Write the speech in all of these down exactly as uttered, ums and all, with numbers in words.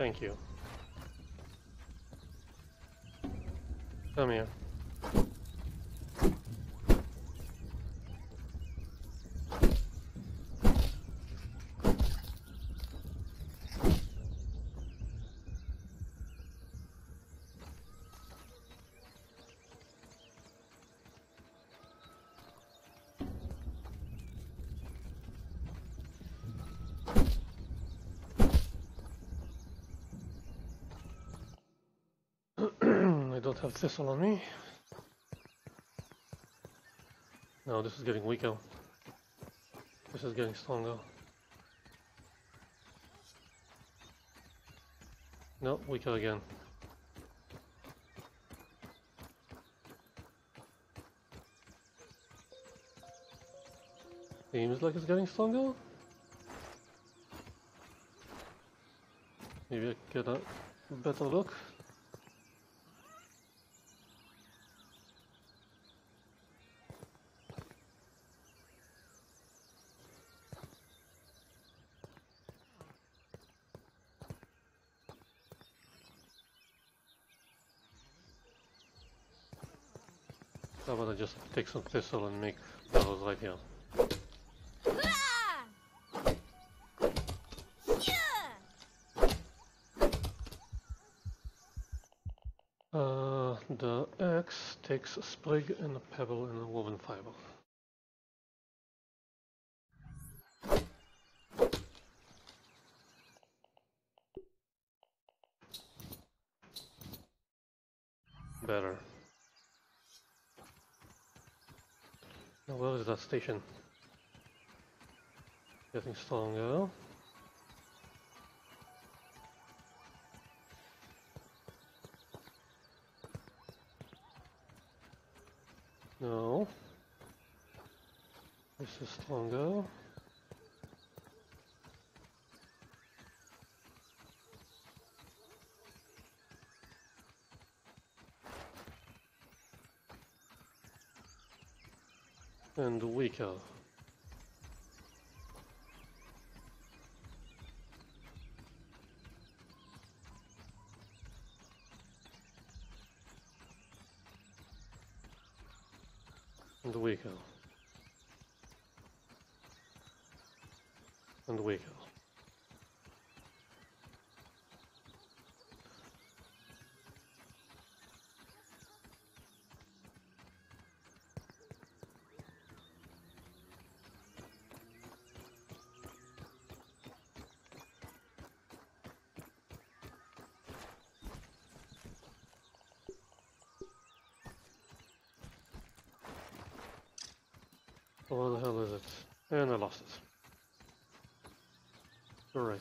Thank you. Come here. I don't have thistle on me. No, this is getting weaker. This is getting stronger. No, weaker again. Seems like it's getting stronger. Maybe I get a better look. How about I just take some thistle and make arrows right here? Uh, the axe takes a sprig and a pebble and a woven fiber. Better. Now where is that station? Getting stronger. No. This is stronger. And weaker. And weaker. And weaker. Where the hell is it? And I lost it. Alright.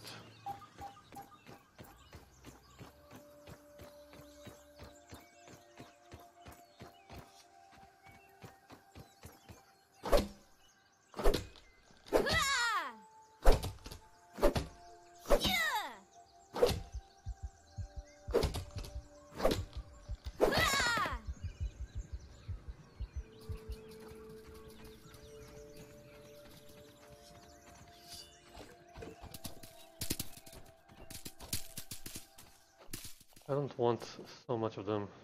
I don't want so much of them.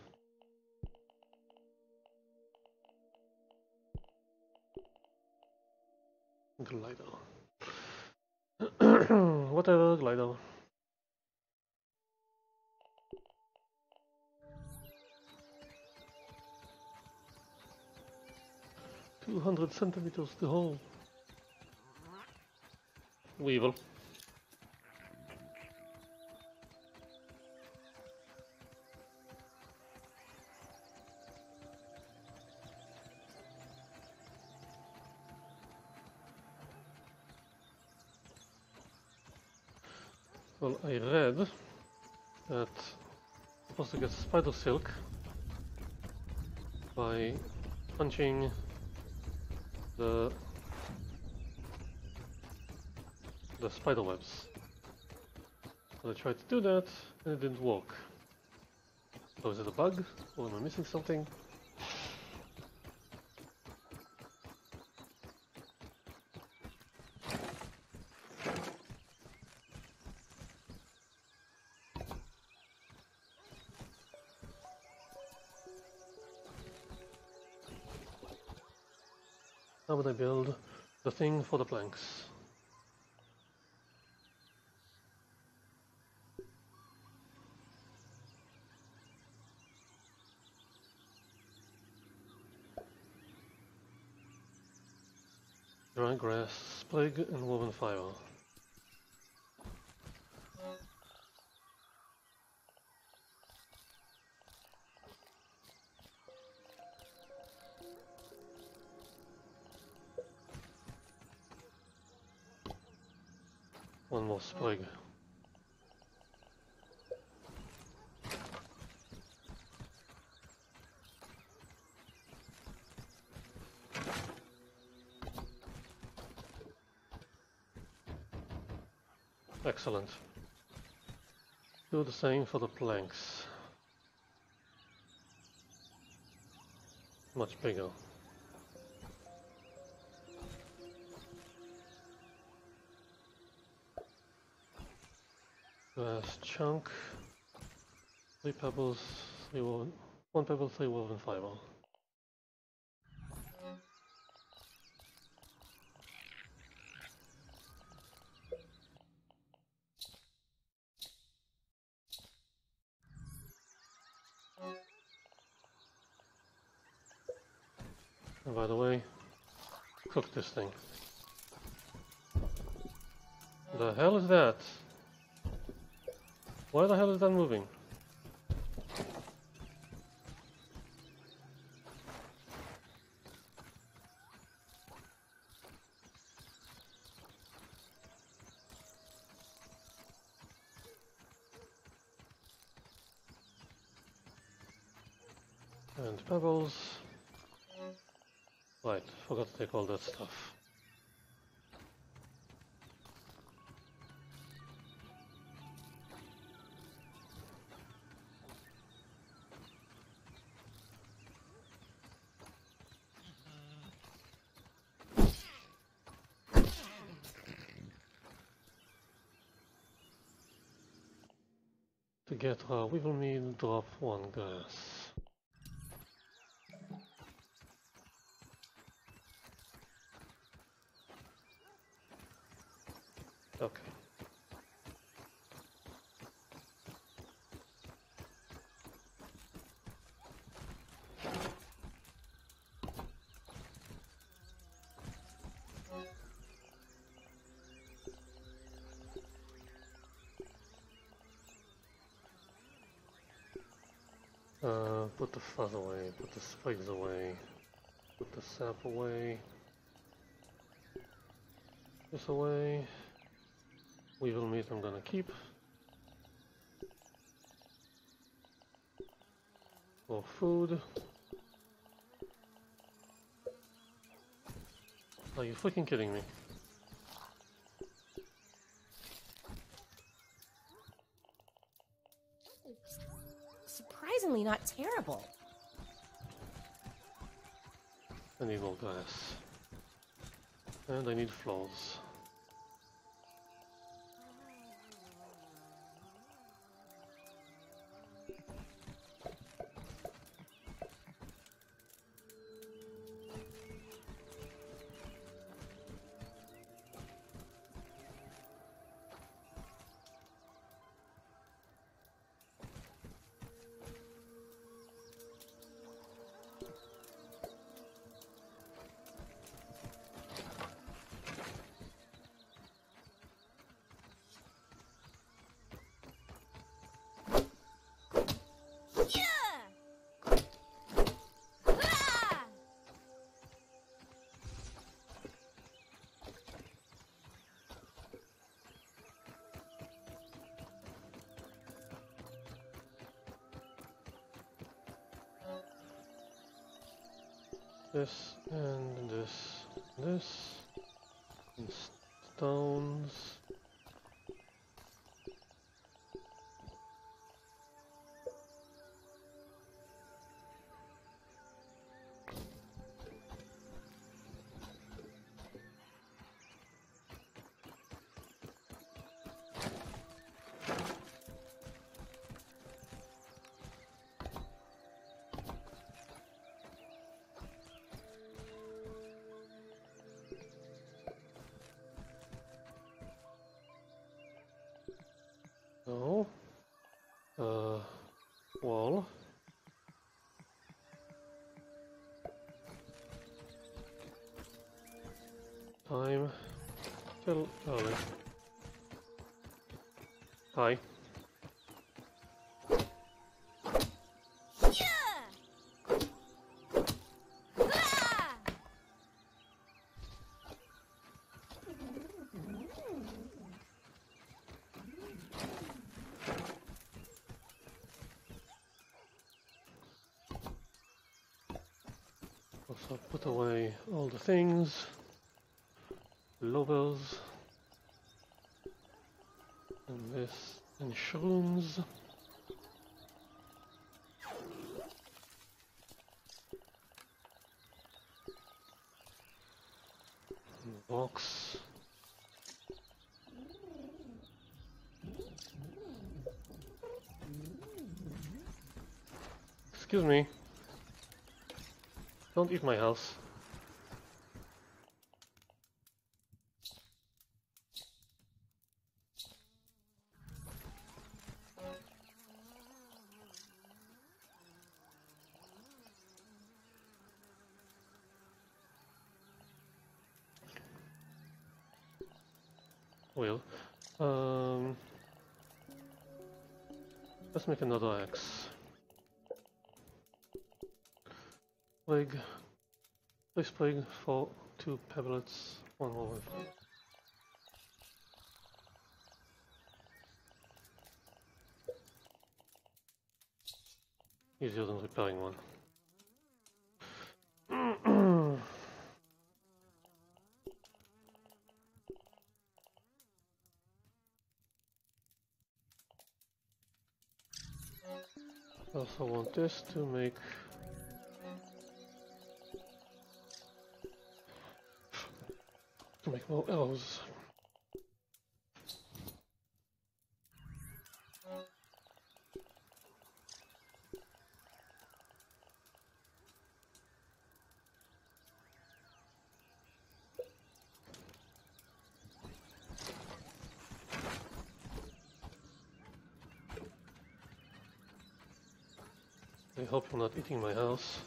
Glider. Whatever, glider. Two hundred centimeters the hole. Weevil. Well, I read that you're supposed to get spider silk by punching the the spider webs. So I tried to do that and it didn't work. So is it a bug? Or am I missing something? How would I build the thing for the planks? Dry grass, sprig, and woven fiber. One more sprig. Excellent. Do the same for the planks. Much bigger. Grass chunk. Three pebbles, three woven, one pebble, three woven fiber. And by the way, cook this thing. The hell is that? Why the hell is that moving? And pebbles. Right, forgot to take all that stuff. To get her, we will need to drop one grass. Okay. Uh, put the fuzz away, put the sprigs away, put the sap away, this away, weevil meat I'm gonna keep, for food. Are you freaking kidding me? Surprisingly not terrible. I need more glass. And I need floors. This and this, this, and stones. Time. Still early. Hi. Also put away all the things. Levels. And this, and shrooms. And box. Excuse me. Don't eat my house. Well, um, let's make another axe. Plague, place plague for two pebblets, one more. Easier than repairing one. I also want this to make to make more arrows. I hope you're not eating my house.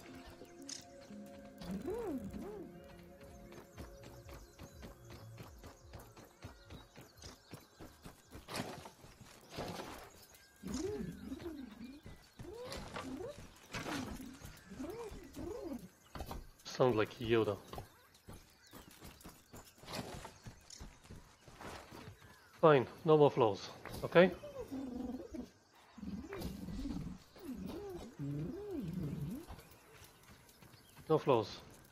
Sounds like Yoda. Fine, no more flows, okay? No flows.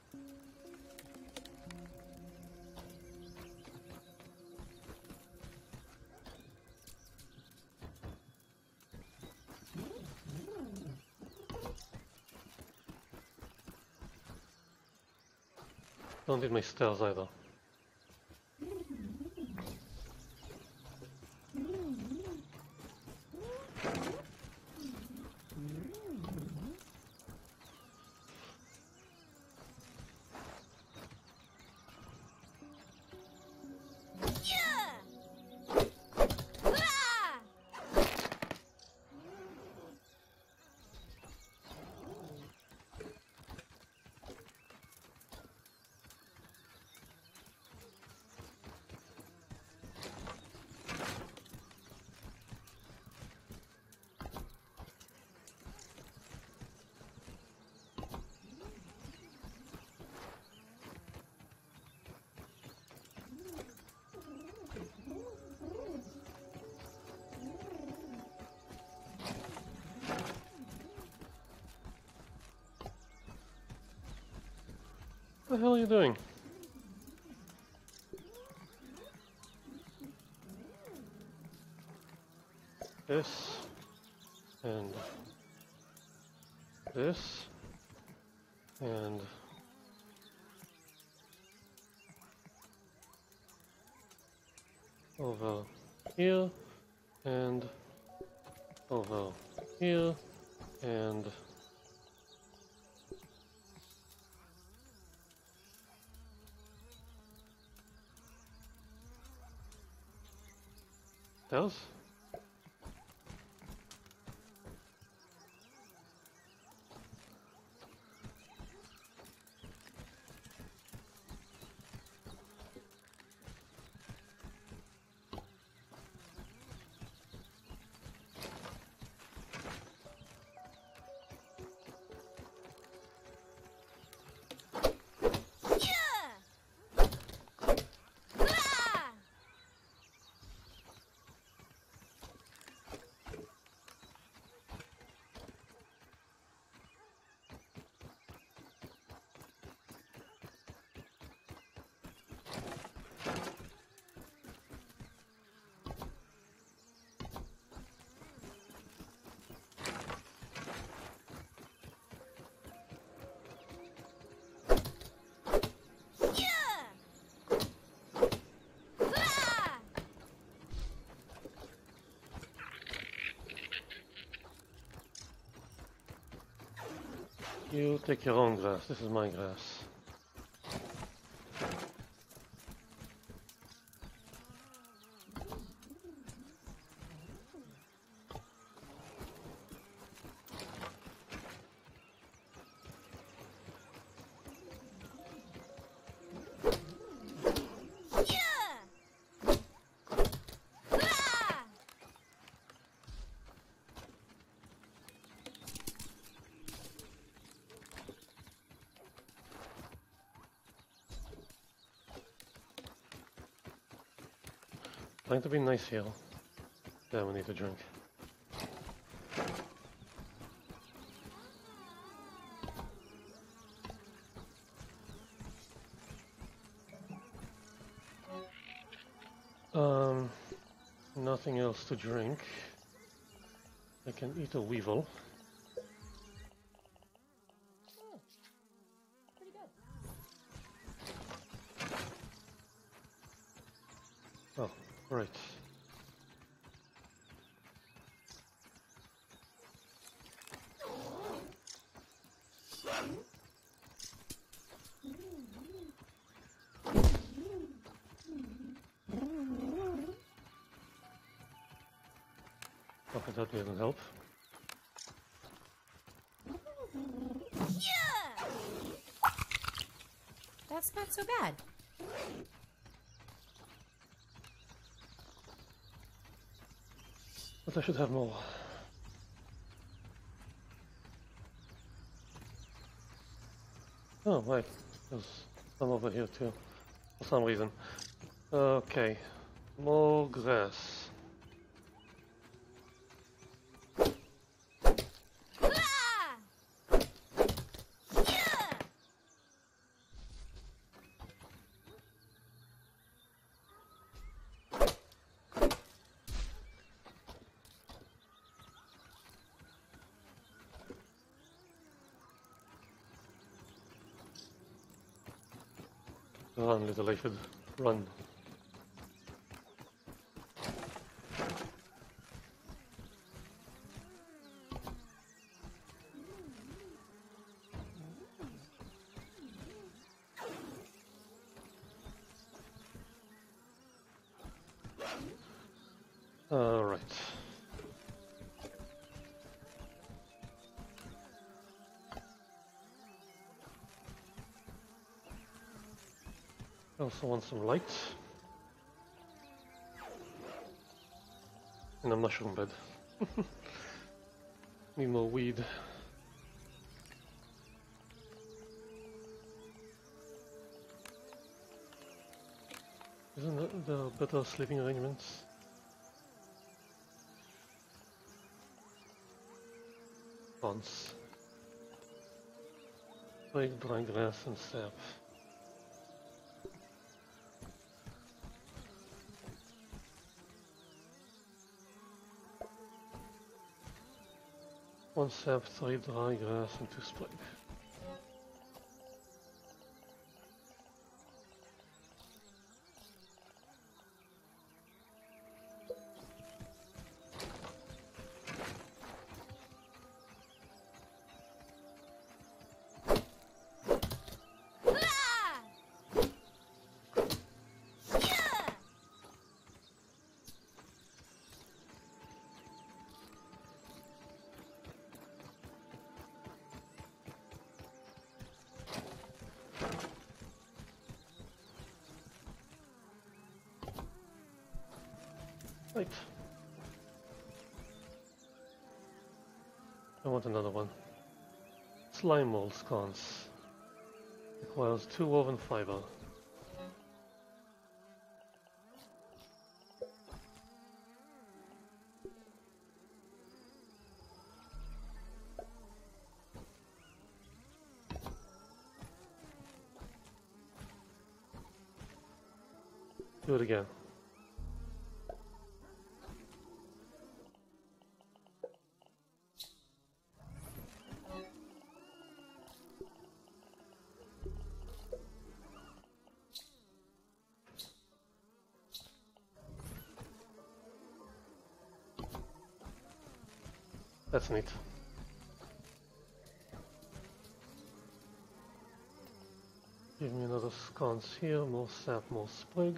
Don't need my stairs either. What the hell are you doing? This and this and over here and over here and else? You take your own grass, this is my grass. Trying to be nice here. Yeah, we need a drink. Um, nothing else to drink. I can eat a weevil. Oh, pretty good. Oh, right. Okay, that didn't help. That's not so bad. But I should have more. Oh, right. There's some over here too. For some reason. Okay. More grass. Run, little aphid. Run. All right. I also want some light. In a mushroom bed. Need more weed. Isn't that the better sleeping arrangements? Ponds. Break dry grass and sap. One sap, three dry grass, and two spike. Right. I want another one. Slime mold scones. Requires two woven fiber. Do it again. That's neat. Another sconce here, more sap, more sprig.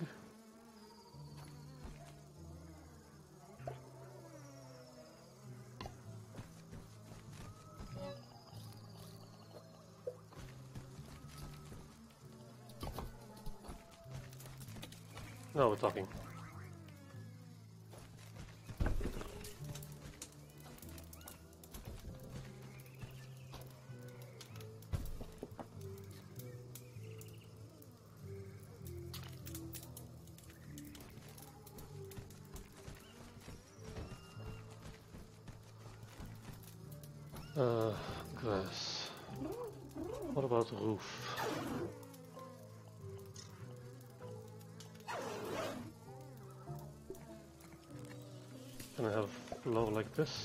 Now we're talking. Uh, grass. What about roof? Can I have floor like this?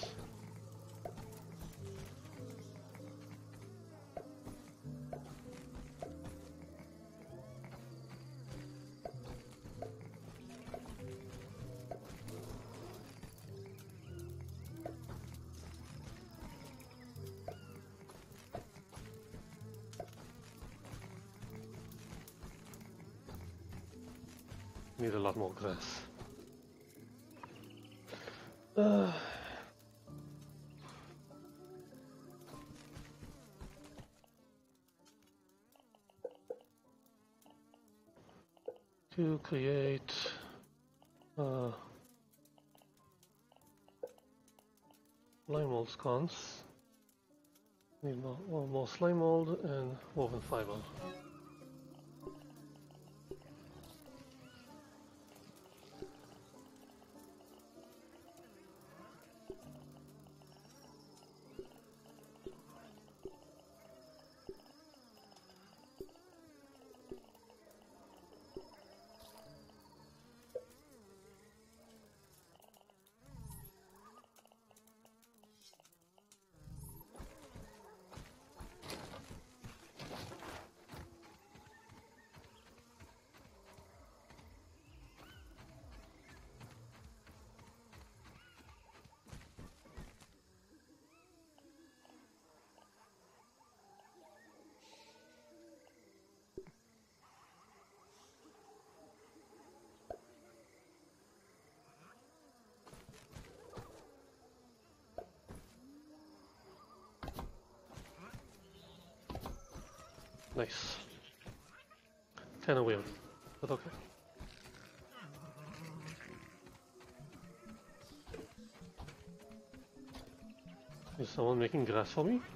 Need a lot more grass. Uh, to create uh, lime mold sconce, need more, more, more slime mold and woven fiber. Nice. Kinda weird, but okay. Is someone making grass for me?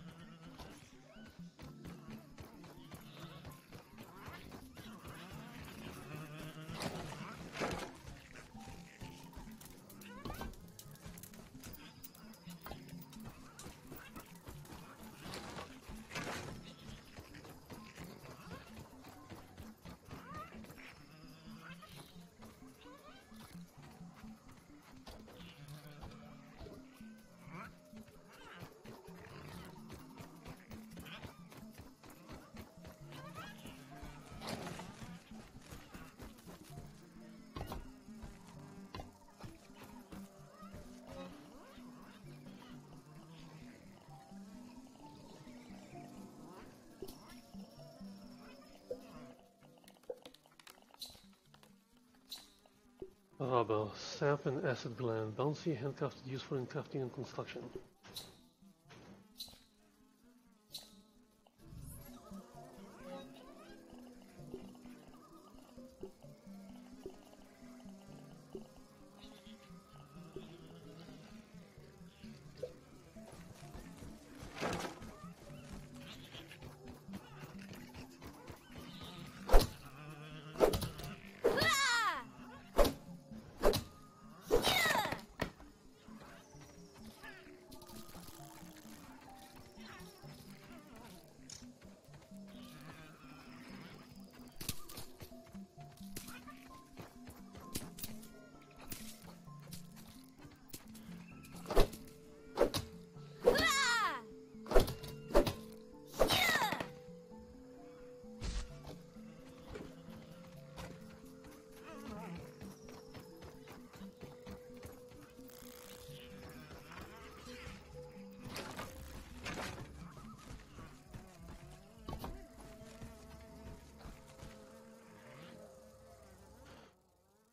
Rubber, sap and acid gland, bouncy, handcrafted, useful in crafting and construction.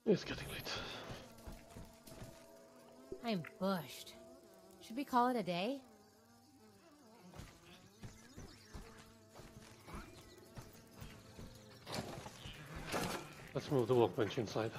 It's getting late. I'm bushed. Should we call it a day? Let's move the workbench inside.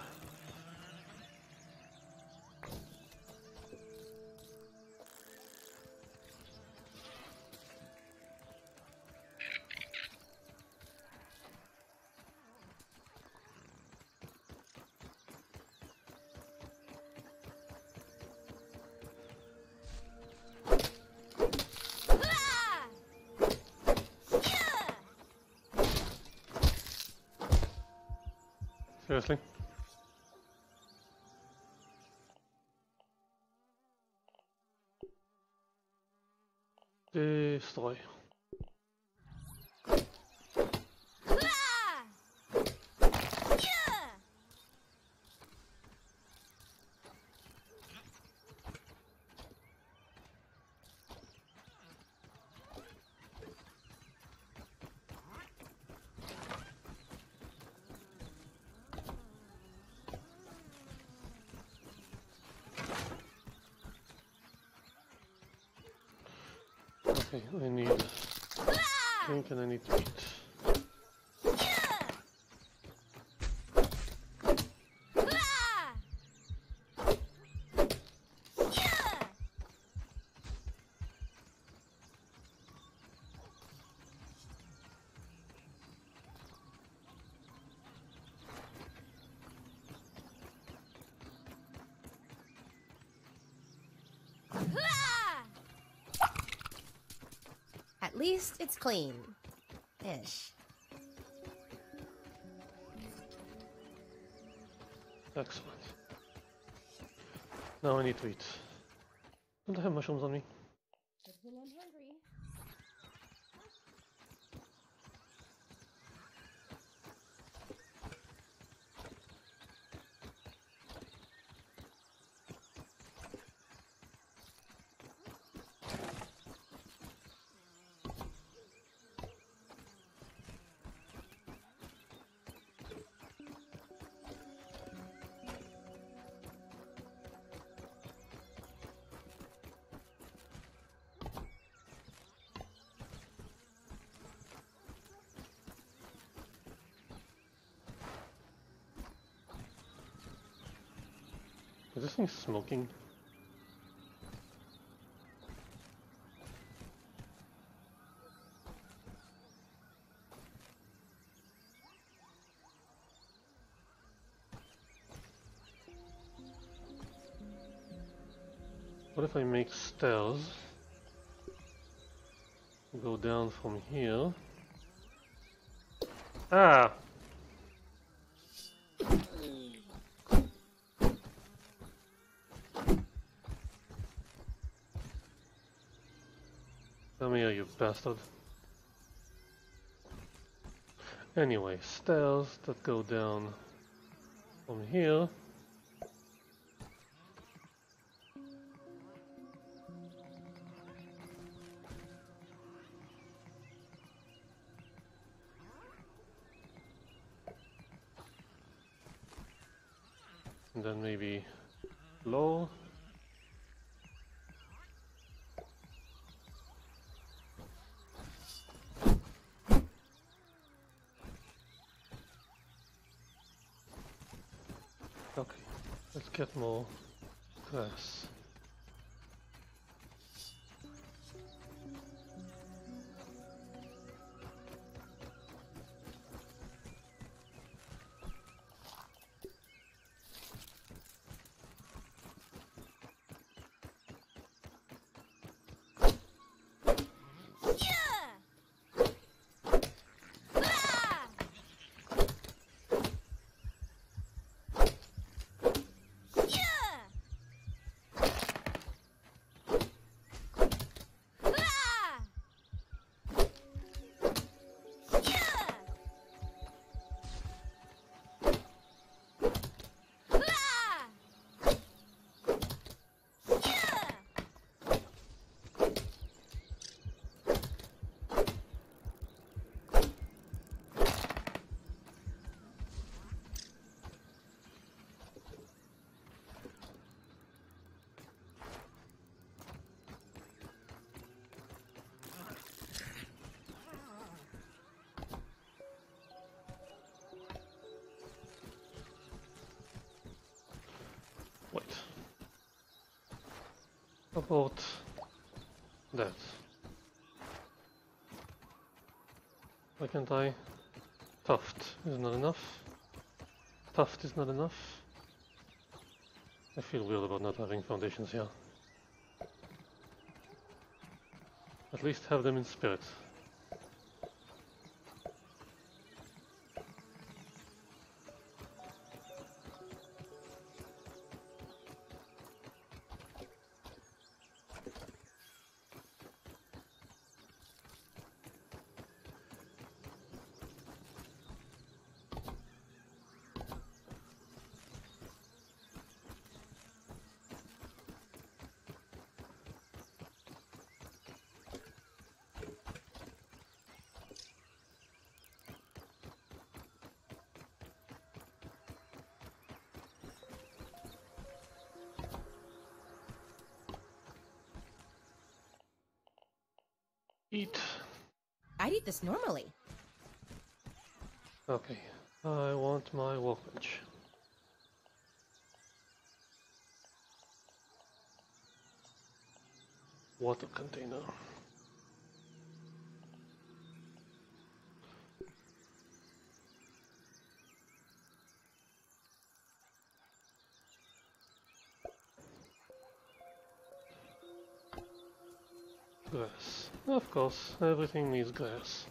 Seriously? Destroy. Okay, I need drink and I need to eat. At least it's clean. Ish. Excellent. Now I need to eat. Don't I have mushrooms on me? Good thing I'm hungry. Is this thing smoking? What if I make stairs? Go down from here. Ah! Come here, you bastard. Anyway, stairs that go down from here. And then maybe low. Okay, let's get more grass. about that? Why can't I? Tuft is not enough. Tuft is not enough. I feel weird about not having foundations here. At least have them in spirit. Eat. I'd eat this normally. Okay, I want my workbench. Water container. Grass. Of course, everything needs grass.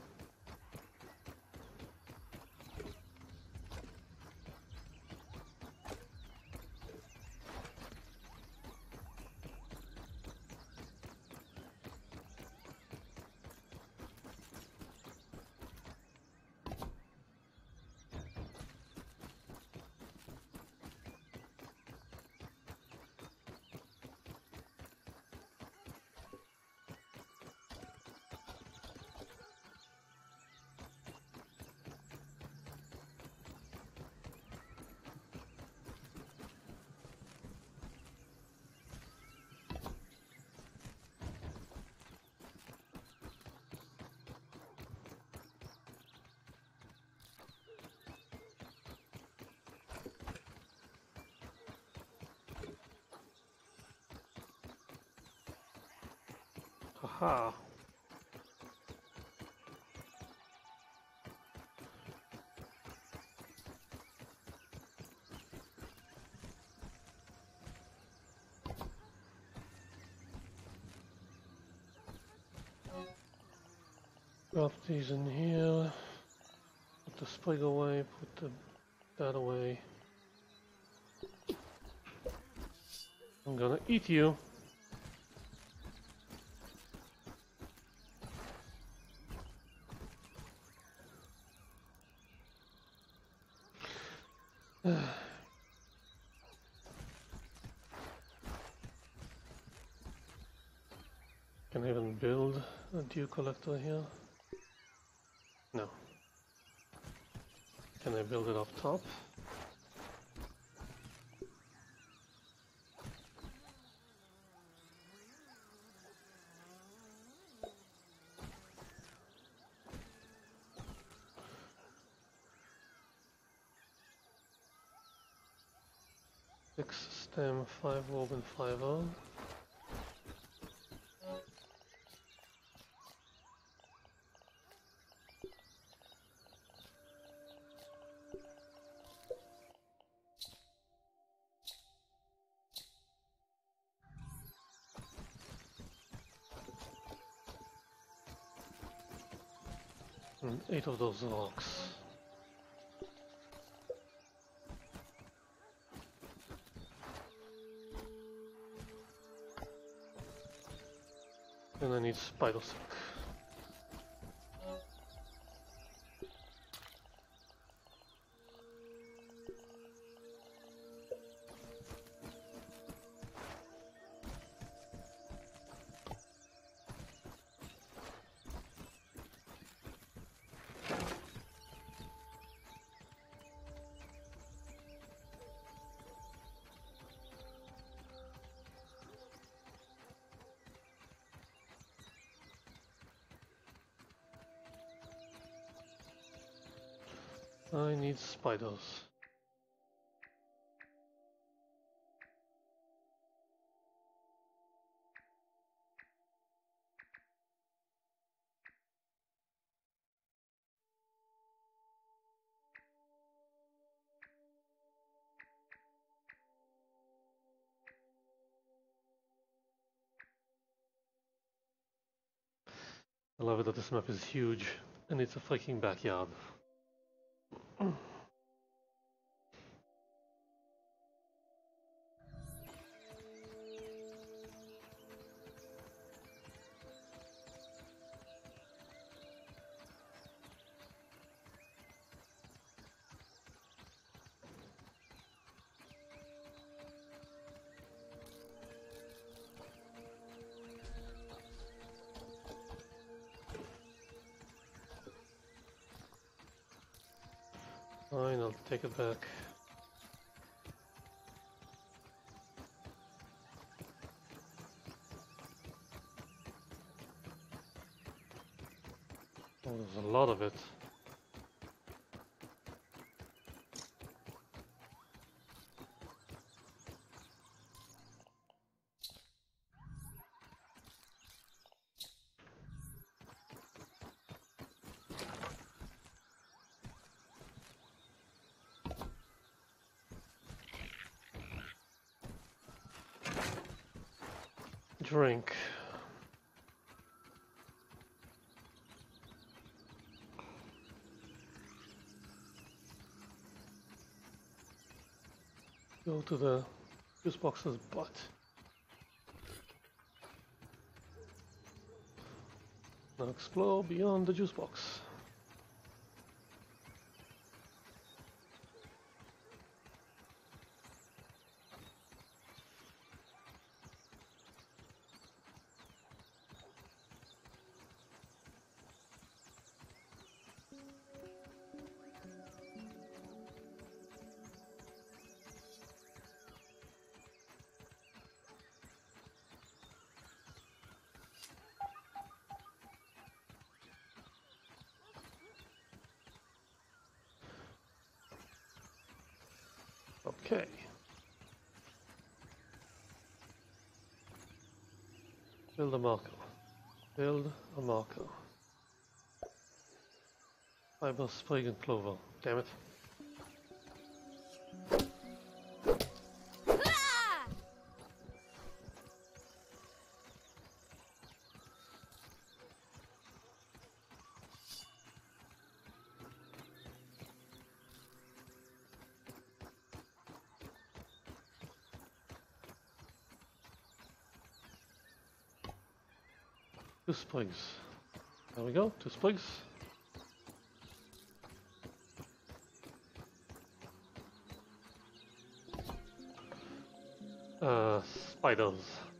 Haha. Drop these in here. Put the sprig away, put the, that away. I'm gonna eat you. Can I even build a dew collector here? No. Can I build it up top? Six stem, five woven fiber. And eight of those rocks. And I need spider silk. I need spiders. I love it that this map is huge and it's a freaking backyard. Fine, I'll take it back. Oh, there's a lot of it. Drink. Go to the juice box's butt. Now explore beyond the juice box. Okay. Build a marker. Build a marker. Fiber, sprig, and clover. Damn it. Two sprigs. There we go, two sprigs. Uh, spiders.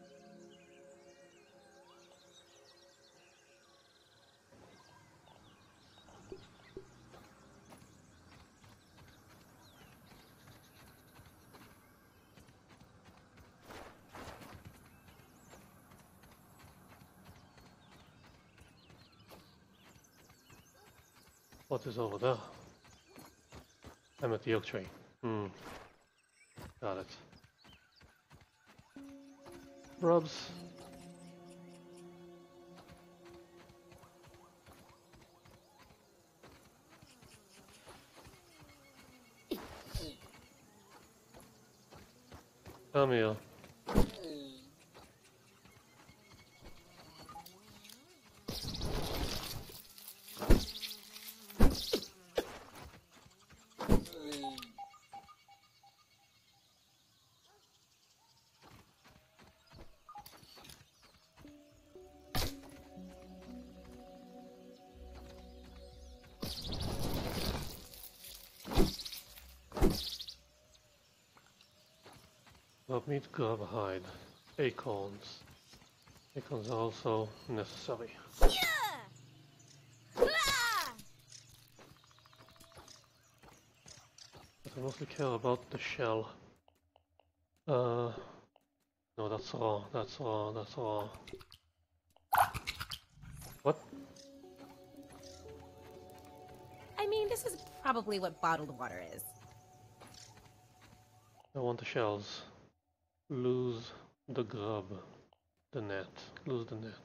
What is over there? I'm at the oak tree. Hmm. Got it. Rubs. Come here. Help me to grab a hide. Acorns. Acorns are also necessary. But I mostly care about the shell. Uh, no, that's raw, that's raw, that's raw. What? I mean, this is probably what bottled water is. I want the shells. Lose the grub. The net. Lose the net.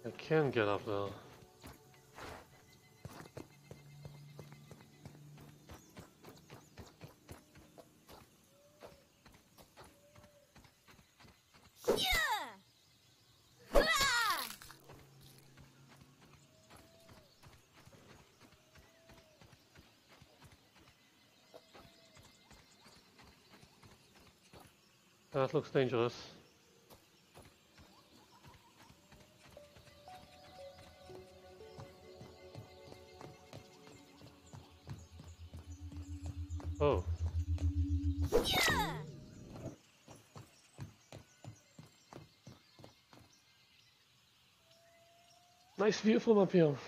I can get up there. That looks dangerous. Oh. Nice view from up here.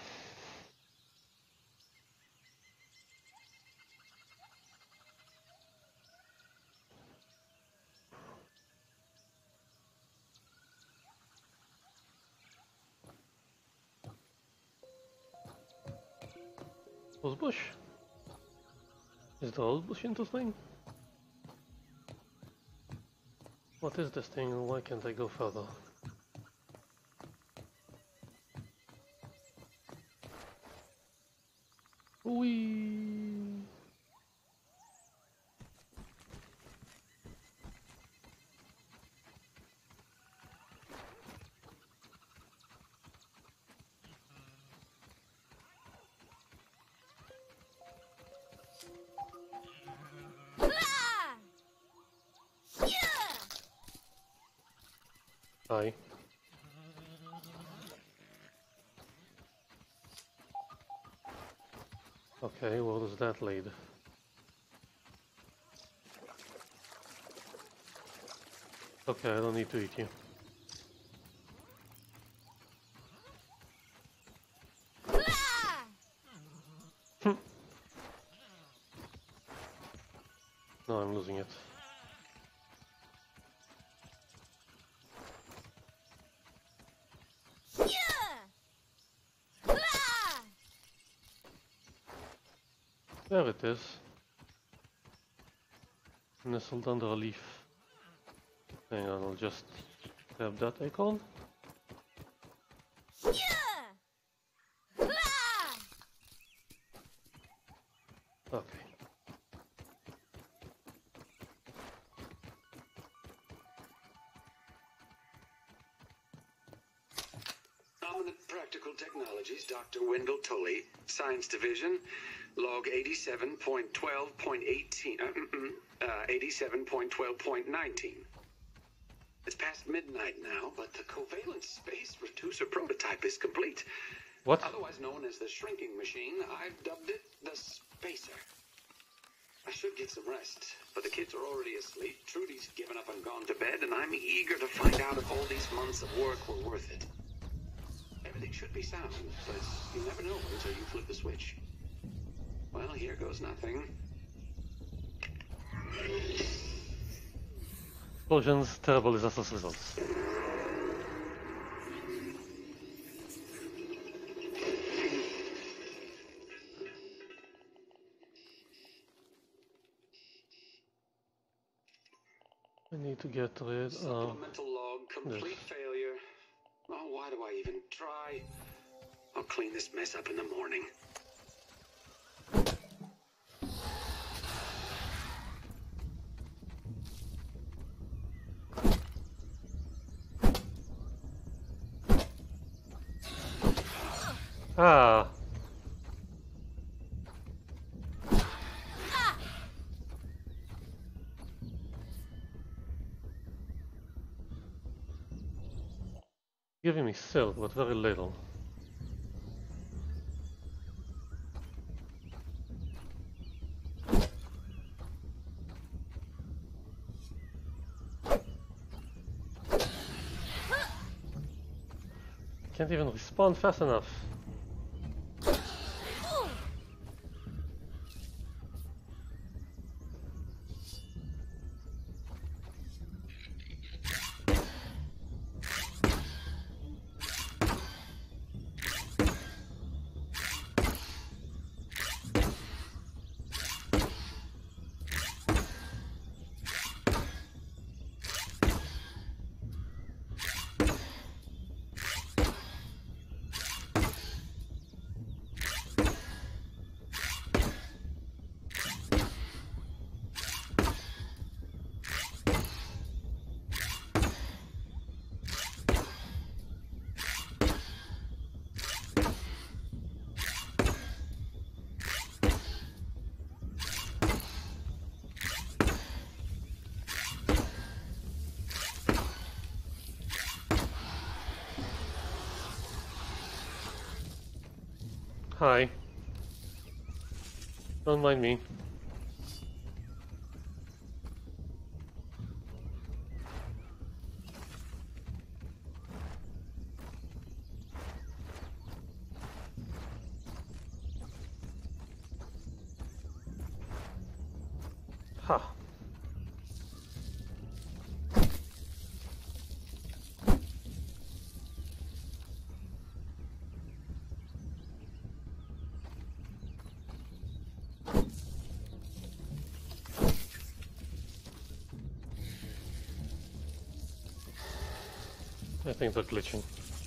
Rosebush? Is the rosebush interesting? What is this thing and why can't I go further? Whee! Hi. Okay, where does that lead? Okay, I don't need to eat you. No, I'm losing it. There it is. Nestled under a leaf. Hang on, I'll just grab that icon. Okay. Dominant Practical Technologies, Doctor Wendell Tully, Science Division, log eighty-seven point twelve point eighteen, uh, uh, eighty-seven point twelve point nineteen. It's past midnight now, but the covalent space reducer prototype is complete. What? Otherwise known as the shrinking machine, I've dubbed it the Spacer. I should get some rest, but the kids are already asleep. Trudy's given up and gone to bed, and I'm eager to find out if all these months of work were worth it. Everything should be sound, but you never know until you flip the switch. Well, here goes nothing. Explosions, terrible disastrous results. I need to get rid of... Supplemental log, complete this. failure. Oh, why do I even try? I'll clean this mess up in the morning. Ah! Giving me silk, but very little. Can't even respond fast enough. Hi. Don't mind me. Ha. I think they're glitching.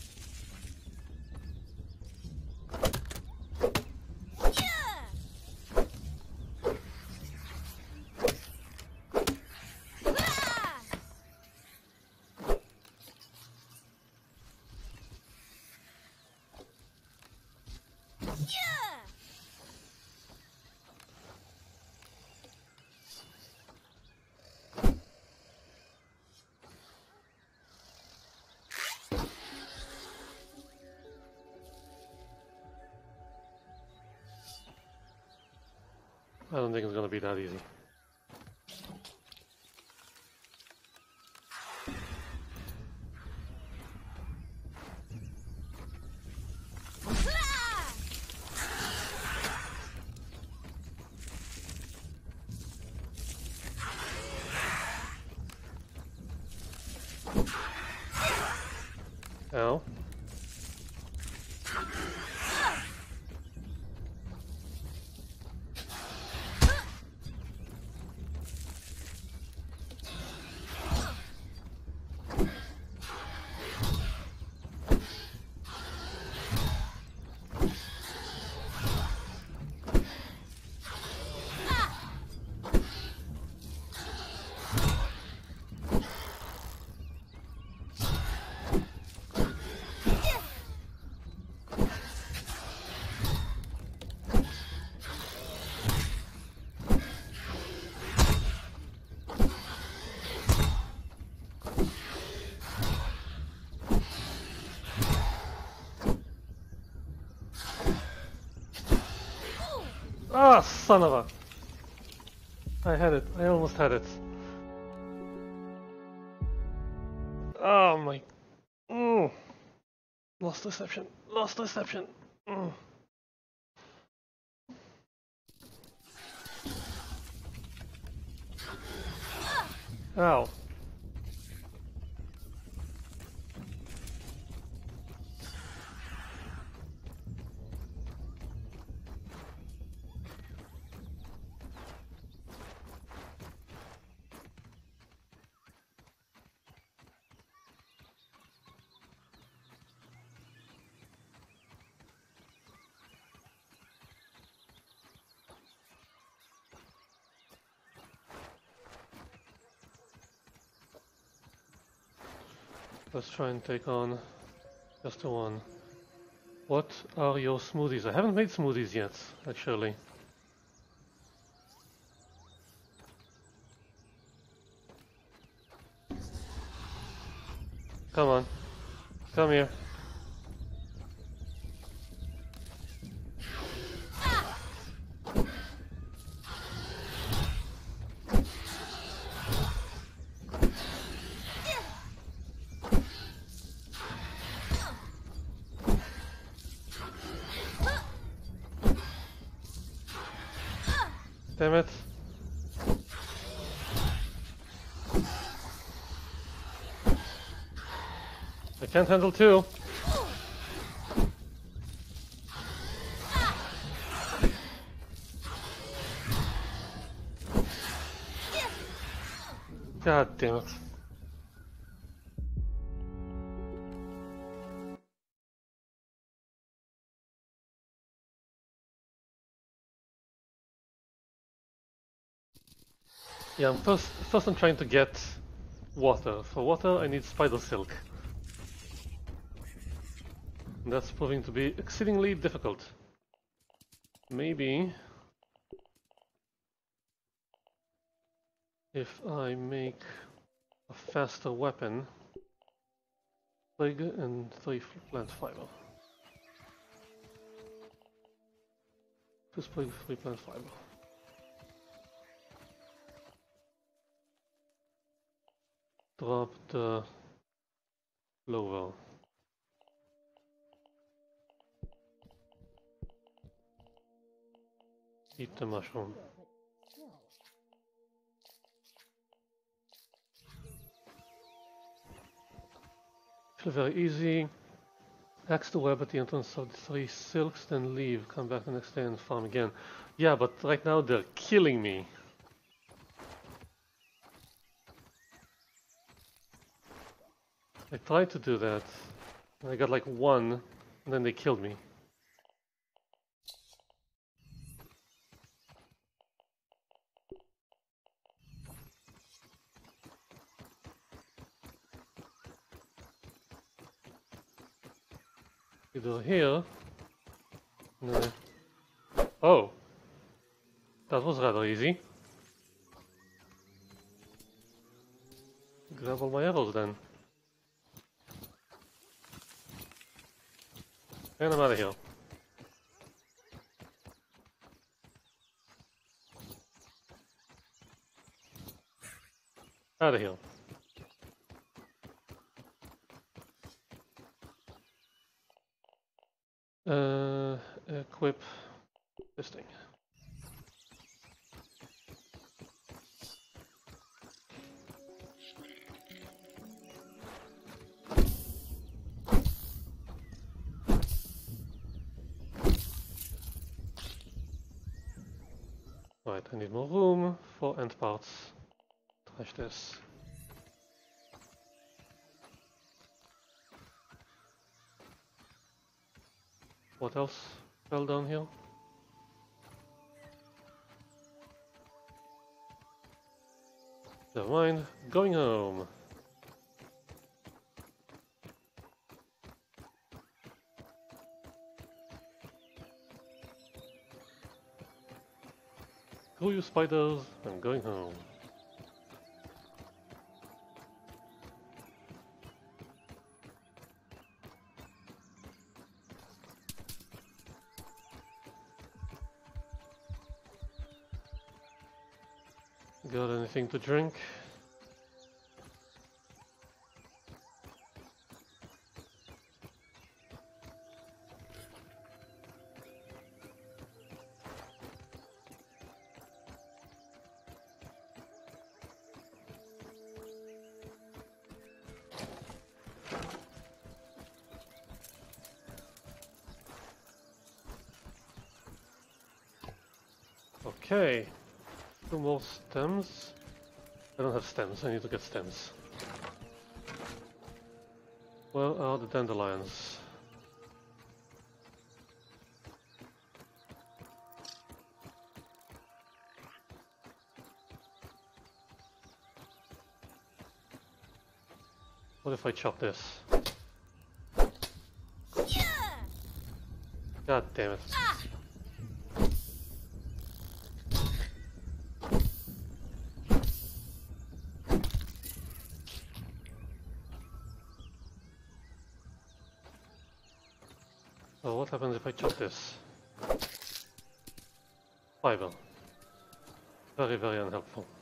I don't think it's gonna be that easy. Ow. Ah, son of a... I had it. I almost had it. Oh my... Mm. Lost reception. Lost reception. Mm. Ow. Let's try and take on just the one. What are your smoothies? I haven't made smoothies yet, actually. Come on. Come here. Damn it. I can't handle two. God damn it. Yeah, I'm first, first I'm trying to get water. For water I need spider silk. And that's proving to be exceedingly difficult. Maybe if I make a faster weapon, twig and three plant fiber. Two spray three plant fiber. Drop the clover. Eat the mushroom. Actually very easy. Axe the web at the entrance of the three silks, then leave. Come back the next day and farm again. Yeah, but right now they're killing me. I tried to do that. I got like one, and then they killed me. Either here. No. Oh! That was rather easy. Grab all my arrows then. And I'm out of here. Out of here. Uh, equip this thing. Right, I need more room for end parts. Trash this. What else fell down here? Never mind, going home. Screw you spiders, I'm going home. Got anything to drink? Okay. Two more stems. I don't have stems, I need to get stems. Where are the dandelions? What if I chop this? God damn it. So what happens if I chop this? Fiber. Very, very unhelpful.